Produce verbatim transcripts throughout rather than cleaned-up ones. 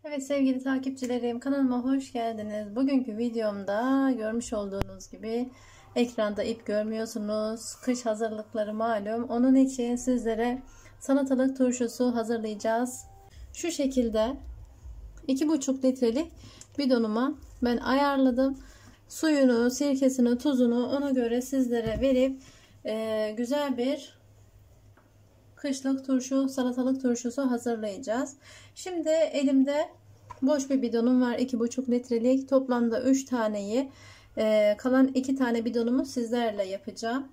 Evet sevgili takipçilerim, kanalıma hoş geldiniz. Bugünkü videomda görmüş olduğunuz gibi ekranda ip görmüyorsunuz. Kış hazırlıkları malum. Onun için sizlere salatalık turşusu hazırlayacağız. Şu şekilde iki buçuk litrelik bidonuma ben ayarladım. Suyunu, sirkesini, tuzunu ona göre sizlere verip e, güzel bir kışlık turşu, salatalık turşusu hazırlayacağız. Şimdi elimde boş bir bidonum var, iki buçuk litrelik. Toplamda üç taneyi, e, kalan iki tane bidonumu sizlerle yapacağım.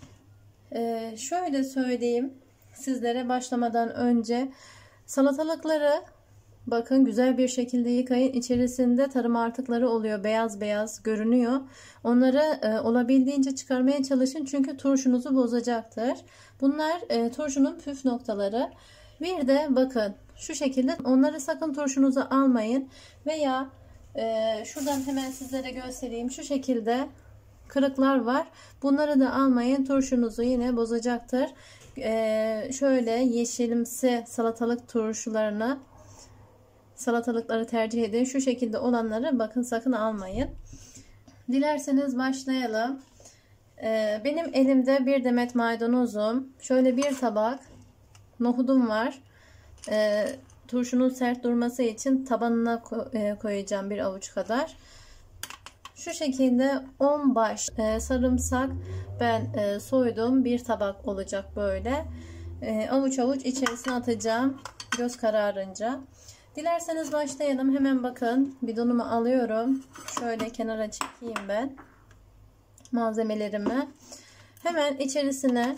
E, şöyle söyleyeyim sizlere başlamadan önce, salatalıkları bakın güzel bir şekilde yıkayın. İçerisinde tarım artıkları oluyor, beyaz beyaz görünüyor. Onları e, olabildiğince çıkarmaya çalışın çünkü turşunuzu bozacaktır. Bunlar e, turşunun püf noktaları. Bir de bakın şu şekilde, onları sakın turşunuza almayın veya e, şuradan hemen sizlere göstereyim, şu şekilde kırıklar var. Bunları da almayın, turşunuzu yine bozacaktır. E, şöyle yeşilimsi salatalık turşularını, salatalıkları tercih edin. Şu şekilde olanları bakın sakın almayın. Dilerseniz başlayalım. Ee, benim elimde bir demet maydanozum, şöyle bir tabak nohudum var. Ee, turşunun sert durması için tabanına koyacağım bir avuç kadar. Şu şekilde on baş e, sarımsak ben e, soydum. Bir tabak olacak böyle. E, avuç avuç içerisine atacağım göz kararınca. Dilerseniz başlayalım. Hemen bakın bidonumu alıyorum. Şöyle kenara çekeyim ben malzemelerimi. Hemen içerisine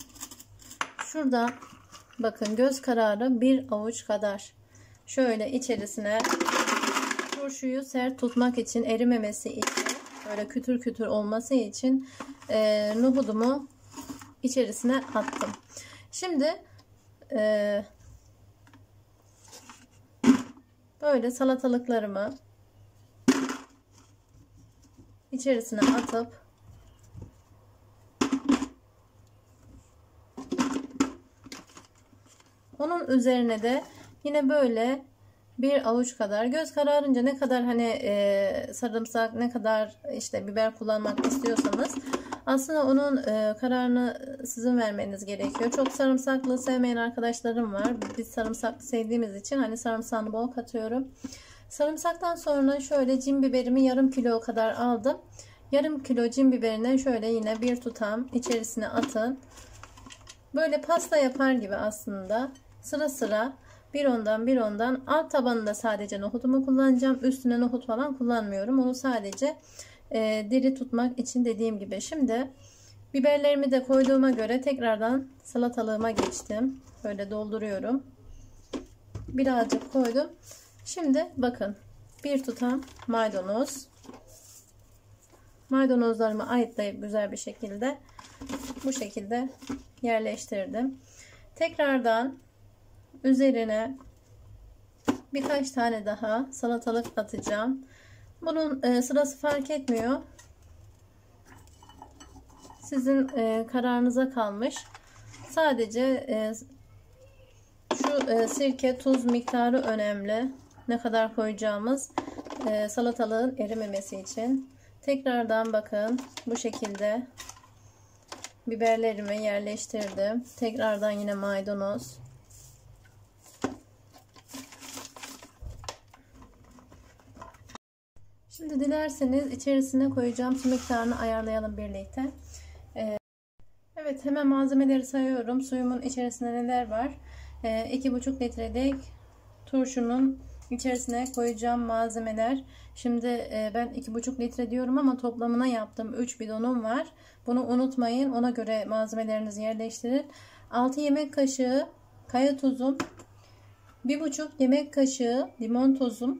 şuradan bakın göz kararı bir avuç kadar şöyle içerisine turşuyu sert tutmak için, erimemesi için, böyle kütür kütür olması için e, nohudumu içerisine attım. Şimdi e, böyle salatalıklarımı içerisine atıp onun üzerine de yine böyle bir avuç kadar, göz kararınca ne kadar hani e, sarımsak, ne kadar işte biber kullanmak istiyorsanız aslında onun e, kararını sizin vermeniz gerekiyor. Çok sarımsaklı sevmeyen arkadaşlarım var. Biz sarımsaklı sevdiğimiz için hani sarımsağını bol katıyorum. Sarımsaktan sonra şöyle cin biberimi yarım kilo kadar aldım. Yarım kilo cin biberine şöyle yine bir tutam içerisine atın. Böyle pasta yapar gibi aslında sıra sıra bir ondan bir ondan. Alt tabanında sadece nohudumu kullanacağım. Üstüne nohut falan kullanmıyorum. Onu sadece e, diri tutmak için dediğim gibi. Şimdi biberlerimi de koyduğuma göre tekrardan salatalığıma geçtim. Böyle dolduruyorum. Birazcık koydum. Şimdi bakın bir tutam maydanoz. Maydanozlarımı ayıklayıp güzel bir şekilde bu şekilde yerleştirdim. Tekrardan üzerine birkaç tane daha salatalık atacağım. Bunun e, sırası fark etmiyor. Sizin e, kararınıza kalmış. Sadece e, şu e, sirke, tuz miktarı önemli. Ne kadar koyacağımız e, salatalığın erimemesi için. Tekrardan bakın bu şekilde biberlerimi yerleştirdim. Tekrardan yine maydanoz. Şimdi dilerseniz içerisine koyacağım su miktarını ayarlayalım birlikte. Ee, evet, hemen malzemeleri sayıyorum. Suyumun içerisinde neler var? Ee, iki buçuk litrelik turşunun içerisine koyacağım malzemeler. Şimdi e, ben iki buçuk litre diyorum ama toplamına yaptım. üç bidonum var. Bunu unutmayın. Ona göre malzemelerinizi yerleştirin. altı yemek kaşığı kaya tuzum, bir buçuk yemek kaşığı limon tozum,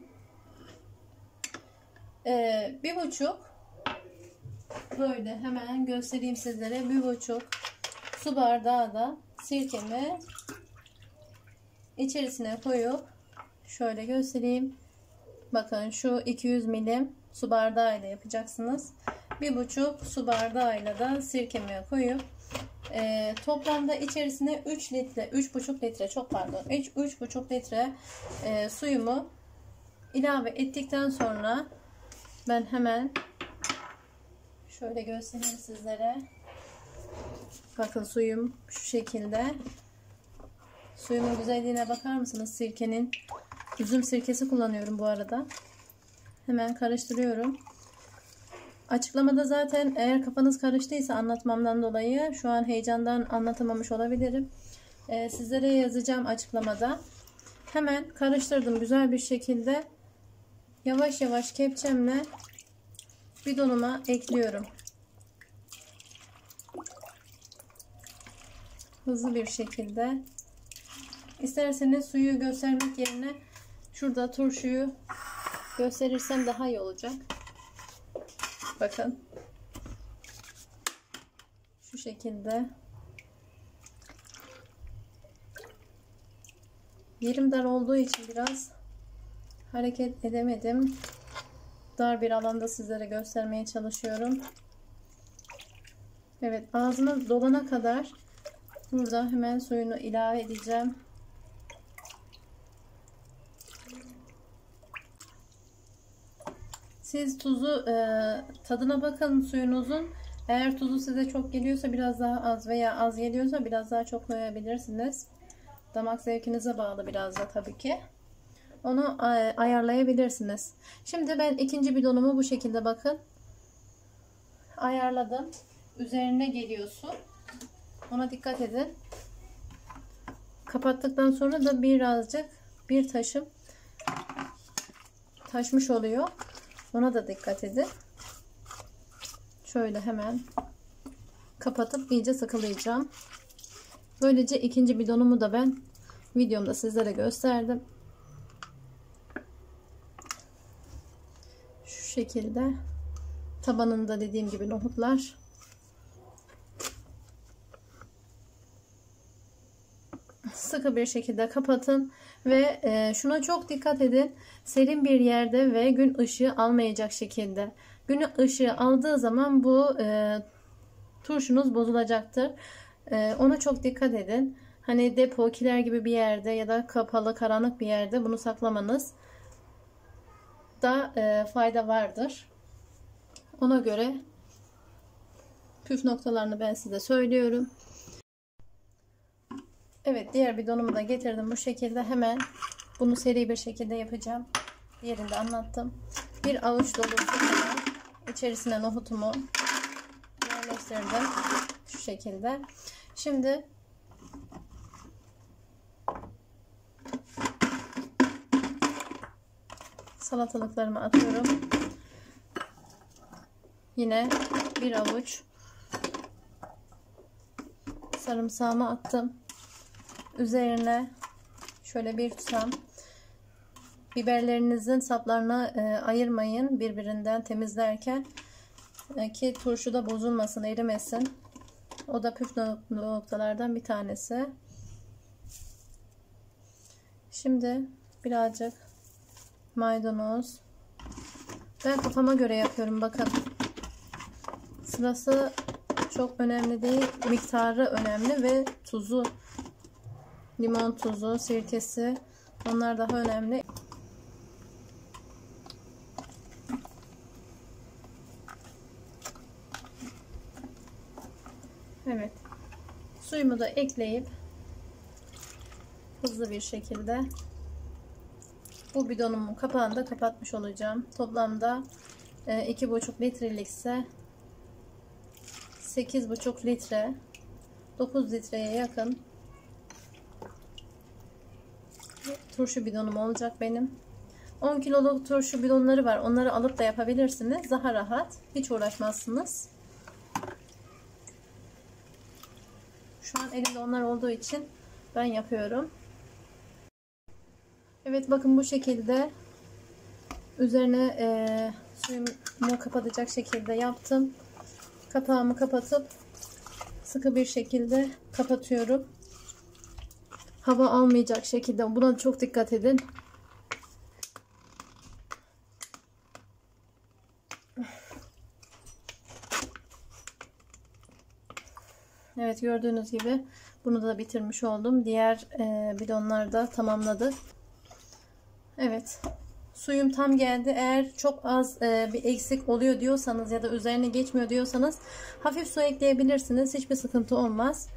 e, bir buçuk böyle hemen göstereyim sizlere, bir buçuk su bardağı da sirkemi içerisine koyup şöyle göstereyim. Bakın şu iki yüz milim su bardağı ile yapacaksınız. Bir buçuk su bardağı ile da sirkemi koyup e, toplamda içerisine üç litre, üç buçuk litre, çok pardon, üç buçuk litre e, suyumu ilave ettikten sonra ben hemen şöyle göstereyim sizlere. Bakın suyum şu şekilde. Suyumun güzelliğine bakar mısınız? Sirkenin, üzüm sirkesi kullanıyorum bu arada. Hemen karıştırıyorum. Açıklamada zaten eğer kafanız karıştıysa anlatmamdan dolayı şu an heyecandan anlatamamış olabilirim. Ee, sizlere yazacağım açıklamada. Hemen karıştırdım güzel bir şekilde. Yavaş yavaş kepçemle bidonuma ekliyorum. Hızlı bir şekilde. İsterseniz suyu göstermek yerine şurada turşuyu gösterirsem daha iyi olacak. Bakın. Şu şekilde. Yerim dar olduğu için biraz hareket edemedim. Dar bir alanda sizlere göstermeye çalışıyorum. Evet, ağzına dolana kadar burada hemen suyunu ilave edeceğim. Siz tuzu e, tadına bakın suyunuzun. Eğer tuzu size çok geliyorsa biraz daha az veya az geliyorsa biraz daha çok koyabilirsiniz. Damak zevkinize bağlı biraz da tabii ki. Onu ayarlayabilirsiniz. Şimdi ben ikinci bidonumu bu şekilde bakın ayarladım. Üzerine geliyor su. Ona dikkat edin. Kapattıktan sonra da birazcık bir taşım taşmış oluyor. Ona da dikkat edin. Şöyle hemen kapatıp iyice sıkılayacağım. Böylece ikinci bidonumu da ben videomda sizlere gösterdim. Şu şekilde tabanında dediğim gibi nohutlar. Sıkı bir şekilde kapatın ve e, şuna çok dikkat edin. Serin bir yerde ve gün ışığı almayacak şekilde. Gün ışığı aldığı zaman bu e, turşunuz bozulacaktır. E, ona çok dikkat edin. Hani depo, kiler gibi bir yerde ya da kapalı, karanlık bir yerde bunu saklamanız da e, fayda vardır. Ona göre püf noktalarını ben size söylüyorum. Evet, diğer bidonumu da getirdim bu şekilde. Hemen bunu seri bir şekilde yapacağım. Diğerinde anlattım. Bir avuç dolusu içerisine nohutumu yerleştirdim. Şu şekilde. Şimdi salatalıklarımı atıyorum. Yine bir avuç sarımsağımı attım. Üzerine şöyle bir tutam biberlerinizin saplarını e, ayırmayın birbirinden temizlerken e, ki turşu da bozulmasın, erimesin. O da püf noktalardan bir tanesi. Şimdi birazcık maydanoz. Ben kafama göre yapıyorum, bakın. Sırası çok önemli değil, miktarı önemli ve tuzu, limon tuzu, sirkesi, onlar daha önemli. Evet, suyumu da ekleyip hızlı bir şekilde bu bidonumun kapağını da kapatmış olacağım. Toplamda iki buçuk litrelikse sekiz buçuk litre, dokuz litreye yakın turşu bidonum olacak benim. on kiloluk turşu bidonları var. Onları alıp da yapabilirsiniz. Daha rahat. Hiç uğraşmazsınız. Şu an elimde onlar olduğu için ben yapıyorum. Evet, bakın bu şekilde üzerine e, suyumu kapatacak şekilde yaptım. Kapağımı kapatıp sıkı bir şekilde kapatıyorum. Hava almayacak şekilde. Buna çok dikkat edin. Evet, gördüğünüz gibi bunu da bitirmiş oldum. Diğer e, bidonlarda tamamladık. Evet. suyum tam geldi. Eğer çok az e, bir eksik oluyor diyorsanız ya da üzerine geçmiyor diyorsanız hafif su ekleyebilirsiniz. Hiçbir sıkıntı olmaz.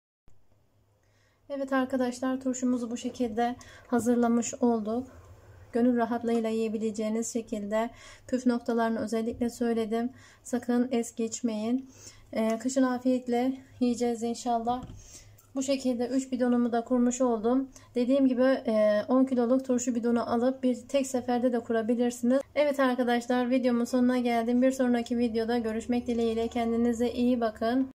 Evet arkadaşlar, turşumuzu bu şekilde hazırlamış olduk. Gönül rahatlığıyla yiyebileceğiniz şekilde püf noktalarını özellikle söyledim. Sakın es geçmeyin. Ee, kışın afiyetle yiyeceğiz inşallah. Bu şekilde üç bidonumu da kurmuş oldum. Dediğim gibi on kiloluk turşu bidonu alıp bir tek seferde de kurabilirsiniz. Evet arkadaşlar, videomun sonuna geldim. Bir sonraki videoda görüşmek dileğiyle. Kendinize iyi bakın.